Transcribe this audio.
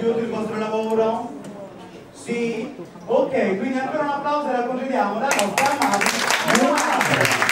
piaciuto il vostro lavoro? Sì? Ok, quindi ancora un applauso e la concediamo la nostra Mari.